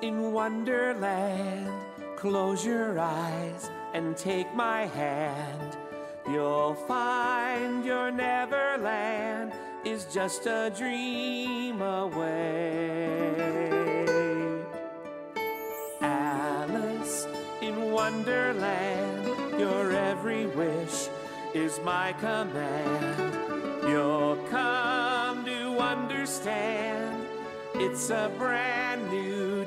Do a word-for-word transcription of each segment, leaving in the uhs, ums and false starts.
in Wonderland. Close your eyes and take my hand. You'll find your Neverland is just a dream away. Alice in Wonderland, your every wish is my command. You'll come to understand it's a brand new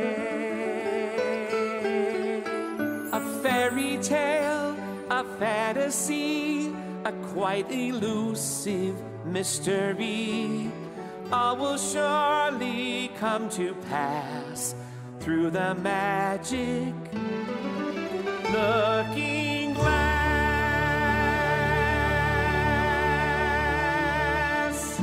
day. A fairy tale, a fantasy, a quite elusive mystery. All will surely come to pass through the magic looking glass.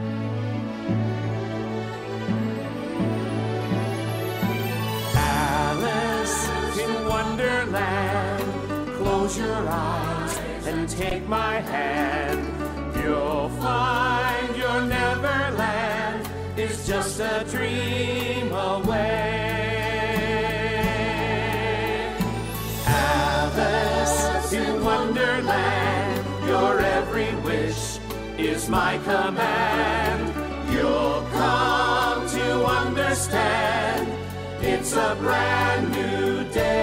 Alice in Wonderland, close your eyes and take my hand. You'll find your Neverland is just a dream away. Alice in Wonderland, your every wish is my command. You'll come to understand it's a brand new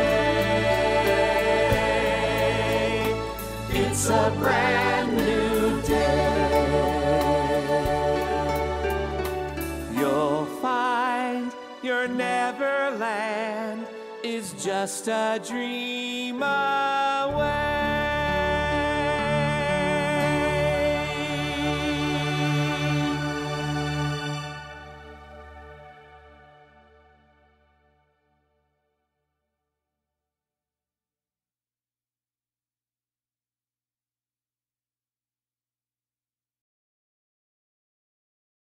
day. It's a brand new day. You'll find your Neverland is just a dream away.